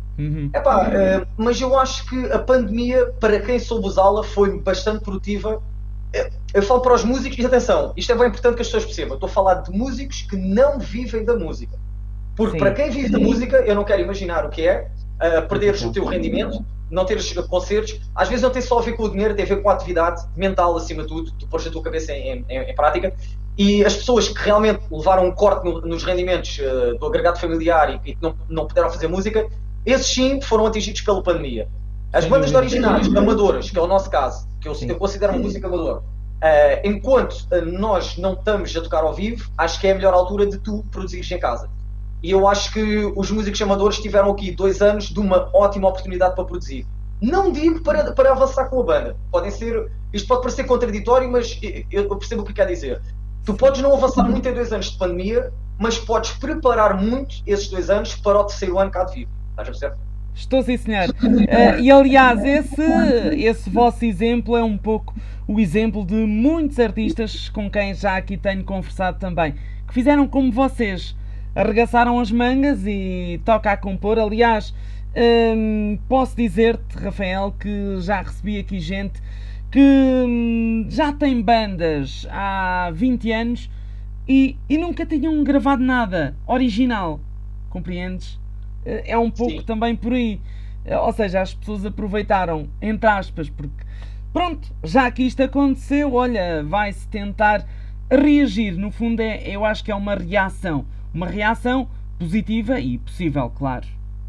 Mas eu acho que a pandemia, para quem soube usá-la, foi bastante produtiva. Eu falo para os músicos, e atenção, isto é bem importante que as pessoas percebam, eu estou a falar de músicos que não vivem da música. Porque para quem vive da música, eu não quero imaginar o que é perderes o teu rendimento, não teres concertos. Às vezes não tem só a ver com o dinheiro, tem a ver com a atividade mental acima de tudo, tu pôres a tua cabeça em prática. E as pessoas que realmente levaram um corte nos rendimentos do agregado familiar e que não puderam fazer música, esses sim foram atingidos pela pandemia. As bandas de originais, amadoras, que é o nosso caso, que eu considero uma música amadora, enquanto nós não estamos a tocar ao vivo, acho que é a melhor altura de tu produzires em casa. e eu acho que os músicos amadores tiveram aqui 2 anos de uma ótima oportunidade para produzir. Não digo para avançar com a banda. Isto pode parecer contraditório, mas eu percebo o que quer dizer. Tu podes não avançar muito em 2 anos de pandemia, mas podes preparar muito esses 2 anos para o 3º ano cá de vivo. Estás a perceber? Estou sim, senhor. E aliás, esse vosso exemplo é um pouco o exemplo de muitos artistas com quem já aqui tenho conversado também, que fizeram como vocês, arregaçaram as mangas e toca a compor. Aliás, posso dizer-te, Rafael, que já recebi aqui gente que já tem bandas há 20 anos e nunca tinham gravado nada original, compreendes? É um pouco Sim. também por aí. Ou seja, as pessoas aproveitaram, entre aspas, porque pronto, já que isto aconteceu, olha, vai-se tentar reagir. No fundo, eu acho que é uma reação positiva e possível, claro.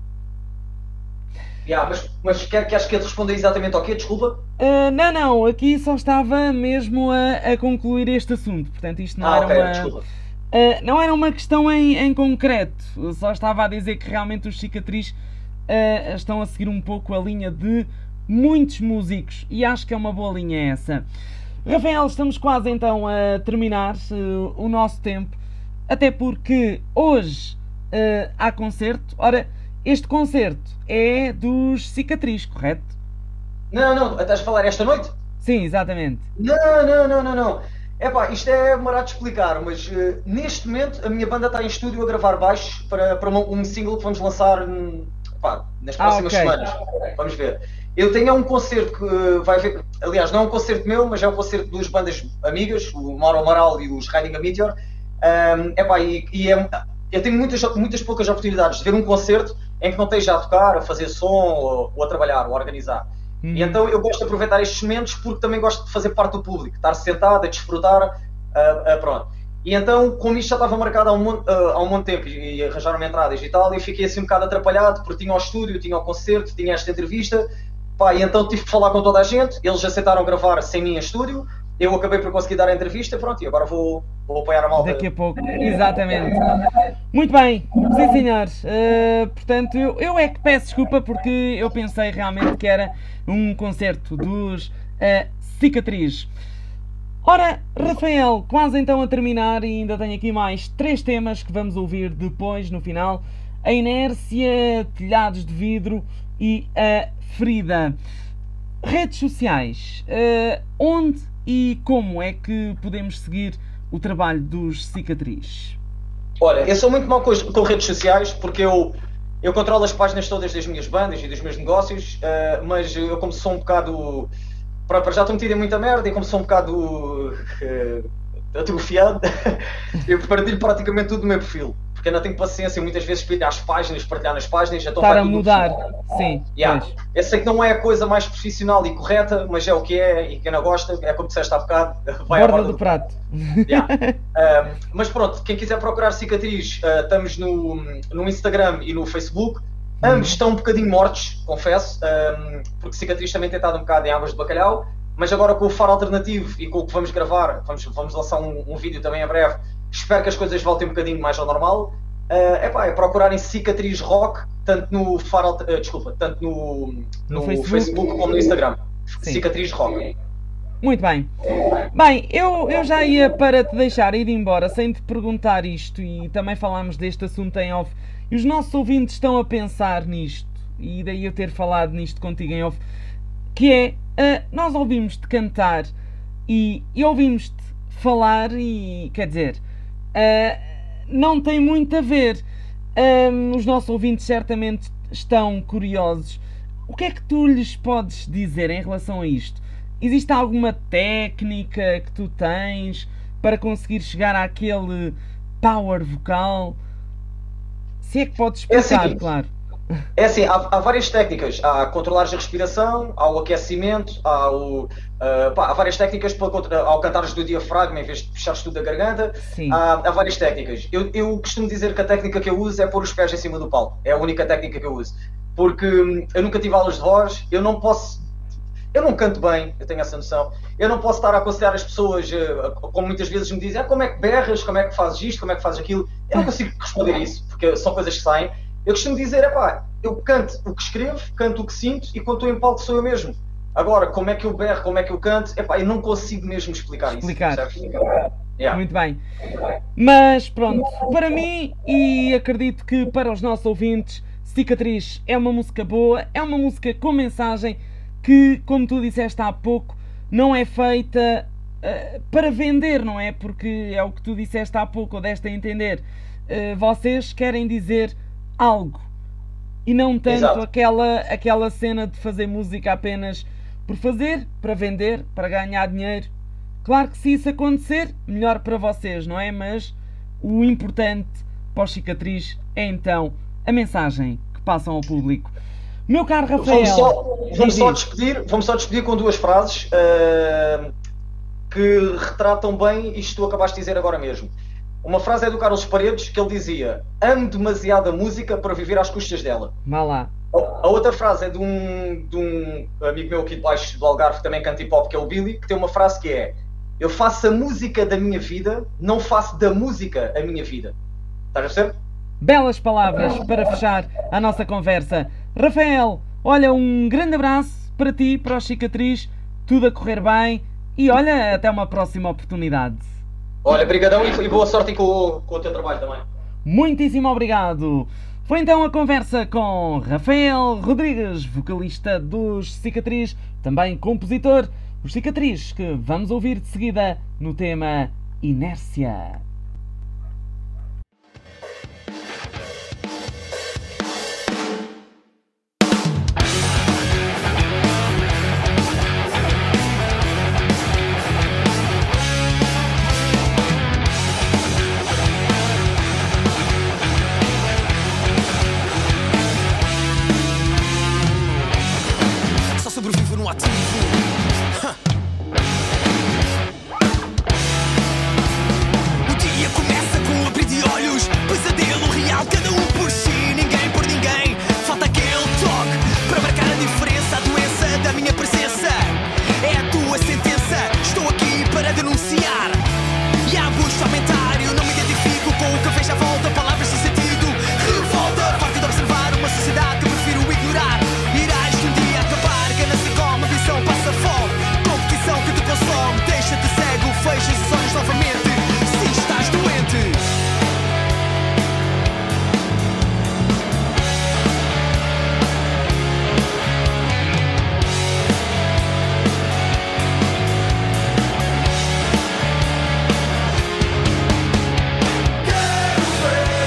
Mas queres que eu te responda exatamente ao quê? Desculpa. Não, aqui só estava mesmo a concluir este assunto, portanto isto não era ok, desculpa. não era uma questão em concreto, eu só estava a dizer que realmente os Cicatriz estão a seguir um pouco a linha de muitos músicos e acho que é uma boa linha essa. Rafael, estamos quase então a terminar o nosso tempo, até porque hoje há concerto. Ora, este concerto é dos Cicatriz, correto? Não, estás a falar esta noite? Sim, exatamente. Não. Epá, isto é marado de explicar, mas neste momento a minha banda está em estúdio a gravar baixo para um single que vamos lançar nas próximas ok. semanas. Vamos ver. Eu tenho um concerto que vai haver, aliás, não é um concerto meu, mas é um concerto de 2 bandas amigas, o Mauro Amaral e os Riding a Meteor. Eu tenho muitas poucas oportunidades de ver um concerto em que não esteja a tocar, a fazer som ou a trabalhar, ou a organizar. E então eu gosto de aproveitar estes momentos porque também gosto de fazer parte do público, estar sentado, a desfrutar, pronto. E então, como isto já estava marcado há um monte de tempo e arranjaram-me entradas e tal, eu fiquei assim um bocado atrapalhado porque tinha o estúdio, tinha o concerto, tinha esta entrevista, e então tive que falar com toda a gente, eles aceitaram gravar sem mim em estúdio, eu acabei por conseguir dar a entrevista, pronto, e agora vou apoiar a malta. Daqui a pouco, exatamente. Muito bem, sim senhores. Portanto, eu é que peço desculpa porque eu pensei realmente que era um concerto dos Cicatriz. Ora, Rafael, quase então a terminar e ainda tenho aqui mais 3 temas que vamos ouvir depois, no final. A Inércia, Telhados de Vidro e a Ferida. Redes sociais, onde e como é que podemos seguir o trabalho dos Cicatriz? Olha, eu sou muito mau com redes sociais porque eu controlo as páginas todas das minhas bandas e dos meus negócios, mas eu como sou um bocado... Para já estou metido em muita merda e como sou um bocado atrofiado, eu partilho praticamente tudo no meu perfil. Porque eu não tenho paciência muitas vezes para ir às páginas, partilhar nas páginas. Estar a mudar, sim. Eu sei que não é a coisa mais profissional e correta, mas é o que é, e quem não gosta, é como disseste há bocado, vai à borda do prato. Mas pronto, quem quiser procurar Cicatriz, estamos no Instagram e no Facebook. Ambos estão um bocadinho mortos, confesso, porque Cicatriz também tem estado um bocado em águas de bacalhau, mas agora com o Faro Alternativo e com o que vamos gravar, vamos lançar um vídeo também em breve, espero que as coisas voltem um bocadinho mais ao normal. É procurarem Cicatriz Rock, tanto no tanto no Facebook como no Instagram. Sim. Cicatriz Rock. Muito bem. Bem, eu já ia para te deixar ir embora sem te perguntar isto, e também falámos deste assunto em off, e os nossos ouvintes estão a pensar nisto, e daí eu ter falado nisto contigo em off, que é, nós ouvimos-te cantar e ouvimos-te falar e, quer dizer, não tem muito a ver. Os nossos ouvintes certamente estão curiosos. O que é que tu lhes podes dizer em relação a isto? Existe alguma técnica que tu tens para conseguir chegar àquele power vocal? Se é que podes explicar, claro. É assim, há várias técnicas. Há controlar a respiração, há o aquecimento, há várias técnicas ao cantares do diafragma em vez de fechares tudo a garganta. Há várias técnicas. Eu costumo dizer que a técnica que eu uso é pôr os pés em cima do palco. É a única técnica que eu uso. Porque eu nunca tive aulas de voz, eu não posso... Eu não canto bem, eu tenho essa noção. Eu não posso estar a aconselhar as pessoas, como muitas vezes me dizem, como é que berras, como é que fazes isto, como é que fazes aquilo. Eu não consigo responder isso, porque são coisas que saem. Eu costumo dizer, eu canto o que escrevo, canto o que sinto e quando estou em palco sou eu mesmo. Agora, como é que eu berro, como é que eu canto, eu não consigo mesmo explicar isso. Yeah. Muito bem. Mas pronto, para mim e acredito que para os nossos ouvintes, Cicatriz é uma música boa, é uma música com mensagem que, como tu disseste há pouco, não é feita para vender, não é? Porque é o que tu disseste há pouco, ou deste a entender. Vocês querem dizer algo e não tanto aquela cena de fazer música apenas por fazer, para vender, para ganhar dinheiro. Claro que se isso acontecer, melhor para vocês, não é? Mas o importante para os Cicatriz é então a mensagem que passam ao público. Meu caro Rafael... Vamos só despedir com duas frases que retratam bem isto que tu acabaste de dizer agora mesmo. Uma frase é do Carlos Paredes, que ele dizia: amo demasiado a música para viver às custas dela. Vá lá. A outra frase é de um amigo meu aqui de baixo do Algarve, que também canta hip hop, que é o Billy, que tem uma frase que é: eu faço a música da minha vida, não faço da música a minha vida. Estás a perceber? Belas palavras para fechar a nossa conversa. Rafael, olha, um grande abraço para ti, para os Cicatriz, tudo a correr bem e olha, até uma próxima oportunidade. Olha, brigadão e boa sorte com o teu trabalho também. Muitíssimo obrigado. Foi então a conversa com Rafael Rodrigues, vocalista dos Cicatriz, também compositor. Os Cicatriz, que vamos ouvir de seguida no tema Inércia. Sobrevivo no ativo. O dia começa com um abrir de olhos, pesadelo real, cada um por si, ninguém por ninguém. Falta aquele toque para marcar a diferença, a doença da minha presença é a tua sentença. Estou aqui para denunciar e a angústia aumentar. Eu não me identifico com o que vejo à volta, palavras sem sentido, revolta, farto de observar uma sociedade que prefiro ignorar. Irás de um dia acabar, ganância come, a visão passa fome, competição que te consome, deixa-te cego, fechas os olhos novamente, se estás doente. Quero ver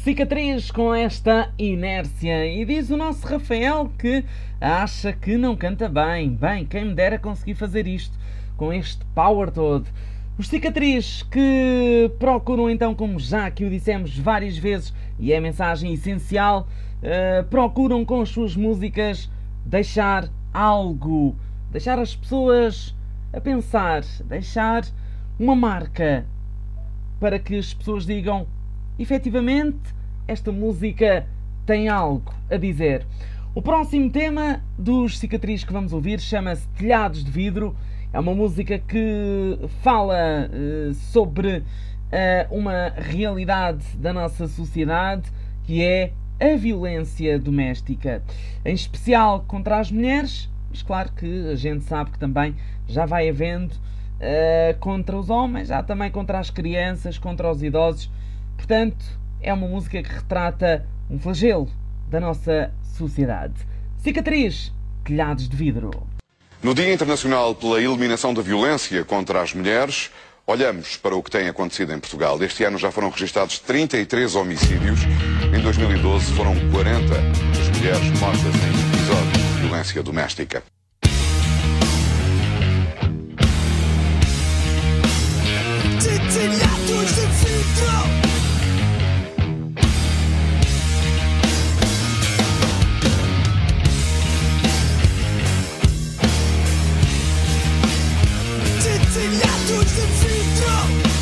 Cicatriz com esta inércia. E diz o nosso Rafael que acha que não canta bem. Bem, quem me dera conseguir fazer isto com este power todo. Os Cicatriz que procuram então, como já que o dissemos várias vezes, e é a mensagem essencial, procuram com as suas músicas deixar algo, deixar as pessoas a pensar, deixar uma marca para que as pessoas digam: efetivamente, esta música tem algo a dizer. O próximo tema dos Cicatriz que vamos ouvir chama-se Telhados de Vidro. É uma música que fala sobre uma realidade da nossa sociedade, que é a violência doméstica, em especial contra as mulheres, mas claro que a gente sabe que também já vai havendo contra os homens, já também contra as crianças, contra os idosos. Portanto, é uma música que retrata um flagelo da nossa sociedade. Cicatriz, Telhados de Vidro. No Dia Internacional pela Eliminação da Violência contra as Mulheres, olhamos para o que tem acontecido em Portugal. Este ano já foram registados 33 homicídios. Em 2012 foram 40 as mulheres mortas em episódios de violência doméstica. Telhados de vidro. Telhados de vidro.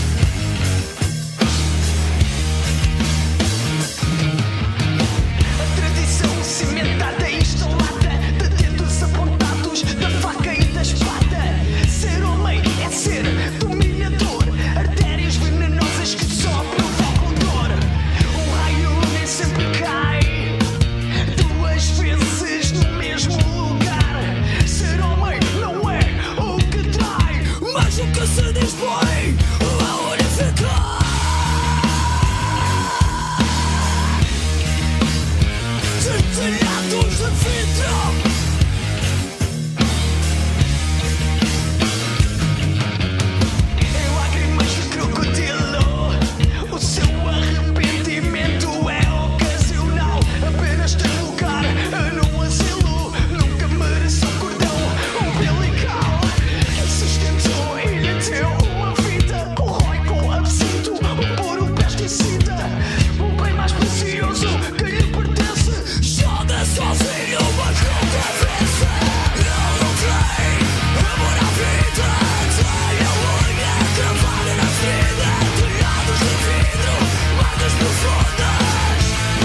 A tradição cimentada e instalada de dedos apontados da faca e da espada. Ser homem é ser dominador. Artérias venenosas que só provocam dor. Um raio nem sempre cai duas vezes no mesmo lugar. Ser homem não é o que trai, mas o que se dispõe a unificar. Telhados de vidro. Em lágrimas de crocodilo, o seu arrependimento é ocasional. Apenas tem lugar num asilo. Nunca mereceu cordão umbilical. Sustentou e lhe deu uma vida. Corrói com absinto, o puro pesticida. O bem mais precioso que lhe pertence. Joga sozinho, mas nunca vence. Ele não tem amor à vida. Tem a unha cravada na ferida. Telhados de vidro, marcas profundas.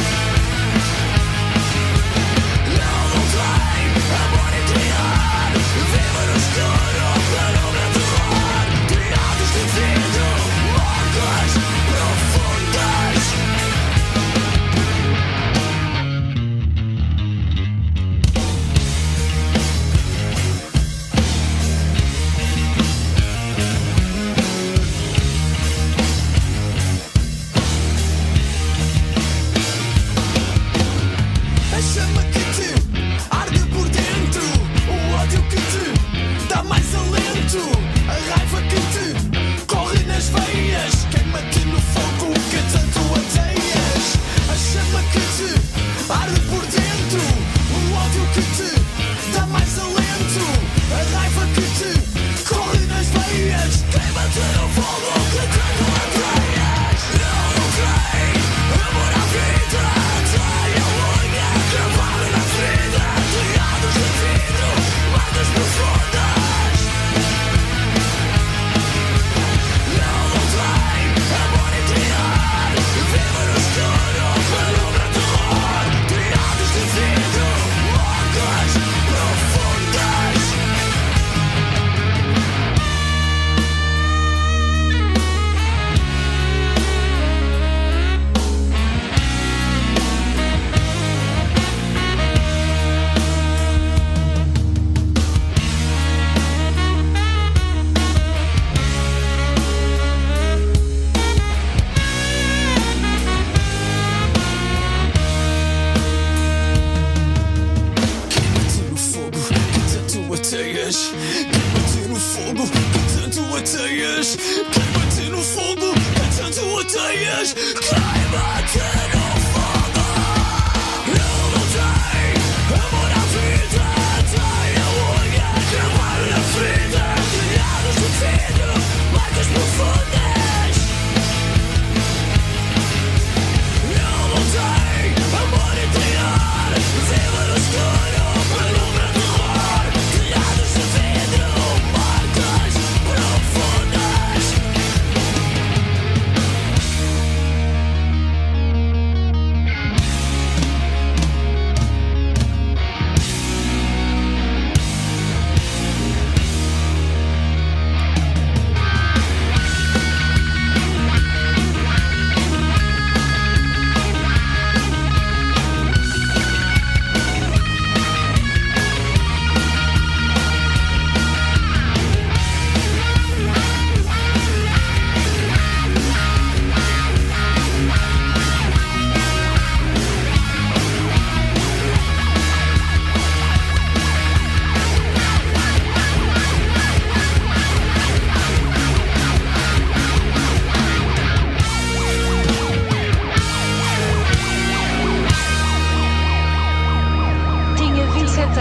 Ele não tem amor interior. Vive no escuro, pelo meu terror. Telhados de vidro, marcas profundas. A chama que te arde por dentro, o ódio que te dá mais alento, a raiva que te corre nas veias, queima-te no fogo que tanto odeias. A chama que te arde por dentro, o ódio que te dá mais alento, a raiva que te corre nas veias, queima-te no fogo que tanto odeias. Não tem amor à vida, tem a unha cravada na ferida. Telhados de vidro, marcas profundas. Não tem amor interior. Vive no escuro, pelo meu terror. Telhados de vidro, marcas profundas. Queima-te no fogo que tanto ateias. Queima-te no fogo que tanto ateias. Queima-te no fogo que tanto ateias. Queima-te no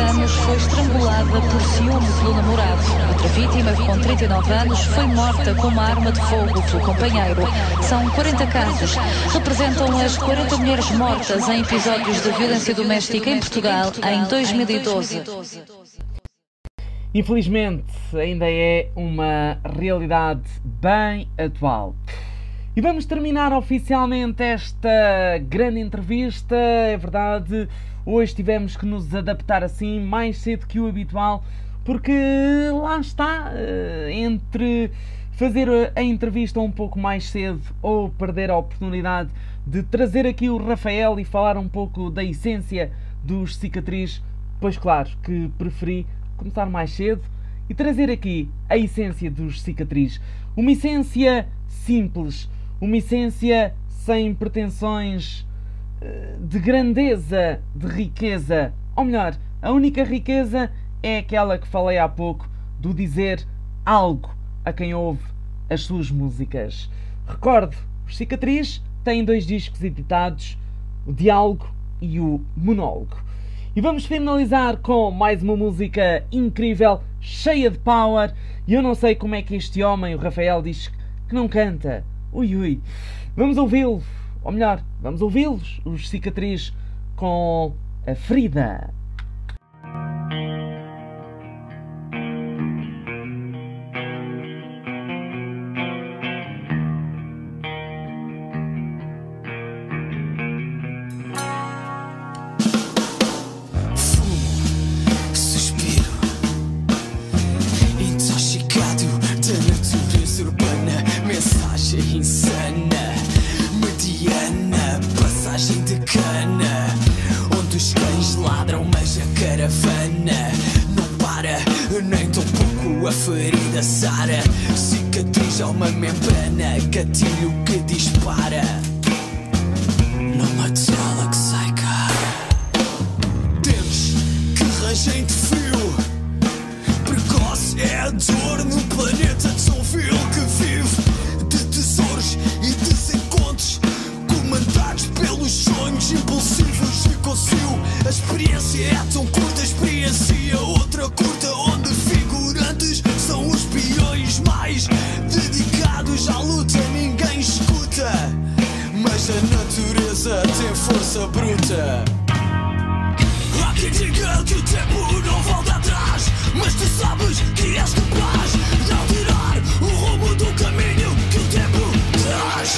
anos foi estrangulada por ciúme pelo namorado. Outra vítima, com 39 anos, foi morta com uma arma de fogo pelo companheiro. São 40 casos. Representam as 40 mulheres mortas em episódios de violência doméstica em Portugal em 2012. Infelizmente, ainda é uma realidade bem atual. E vamos terminar oficialmente esta grande entrevista. É verdade, hoje tivemos que nos adaptar assim mais cedo que o habitual, porque lá está, entre fazer a entrevista um pouco mais cedo ou perder a oportunidade de trazer aqui o Rafael e falar um pouco da essência dos Cicatriz, pois claro que preferi começar mais cedo e trazer aqui a essência dos Cicatriz. Uma essência simples, uma essência sem pretensões de grandeza, de riqueza. Ou melhor, a única riqueza é aquela que falei há pouco, do dizer algo a quem ouve as suas músicas. Recordo, os Cicatriz têm 2 discos editados, o Diálogo e o Monólogo. E vamos finalizar com mais uma música incrível, cheia de power. E eu não sei como é que este homem, o Rafael, diz que não canta. Ui, ui. Vamos ouvi-lo, ou melhor, vamos ouvi-los, os Cicatriz, com a Ferida. A ferida sara, cicatriz é uma membrana, gatilho que dispara. Numa tela que sai cara, dentes que rangem de fio. Precoce é a dor no planeta de Soulville que vive de tesouros e desencontros, comandados pelos sonhos impulsivos e consigo. A experiência é tão curta, a experiência outra curta, onde figurantes são os peões mais dedicados à luta. Ninguém escuta, mas a natureza tem força bruta. Há quem diga que o tempo não volta atrás, mas tu sabes que és capaz de alterar o rumo do caminho que o tempo traz.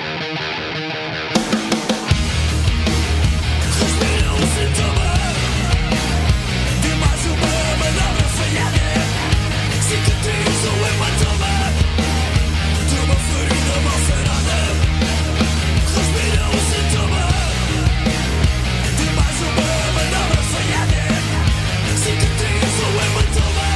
Respira o sintoma de mais uma manobra falhada. Cicatriz ou hematoma de uma ferida mal sarada. Respira o sintoma de mais uma manobra falhada. Cicatriz ou hematoma.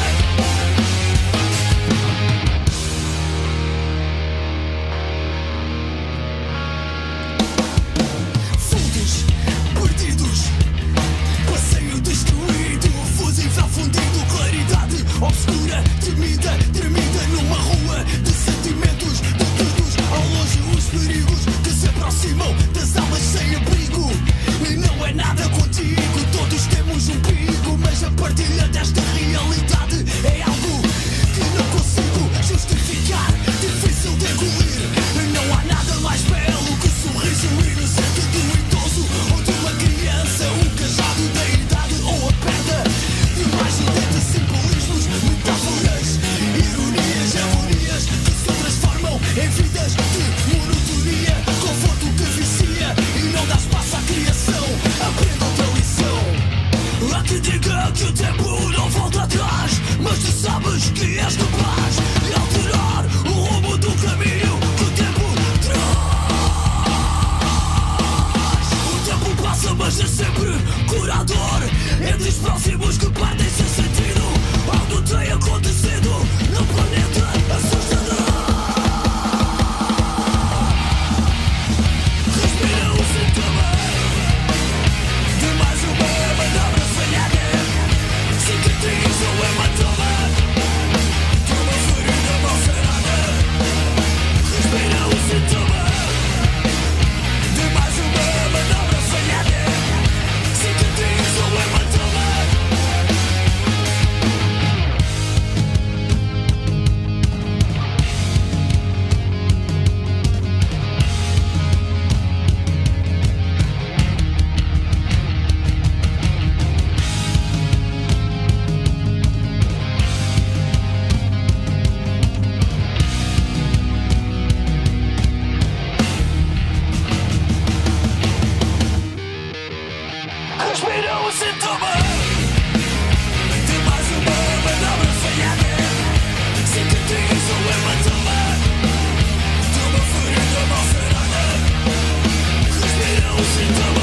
Fundos perdidos, passeio destruído, fusível fundido, claridade obscura, tremida numa rua de sentimentos detidos. Ao longe os perigos que se aproximam das almas sem abrigo. E não é nada contigo, todos temos um perigo, mas a partilha desta realidade é algo que não consigo justificar, difícil de engolir. Não há nada mais belo que o sorriso inocente de um idoso ou de uma criança, um cajado da idade ou a perda de mais de simbolismos, metáforas, ironias, harmonias que se transformam em vidas de monotonia, conforto que vicia e não dá espaço à criação. Aprenda outra lição. Há que diga que o tempo não volta atrás, mas tu sabes que és capaz de alterar o rumo do caminho que o tempo traz. O tempo passa, mas é sempre curador. Entre os próximos que perdem seu sentido, algo tem acontecido no planeta assustador. Respira o sintoma de mais uma manobra falhada. Cicatriz ou hematoma de uma ferida mal sarada. Respira o sintoma de mais uma manobra falhada. Cicatriz ou hematoma. Não se trama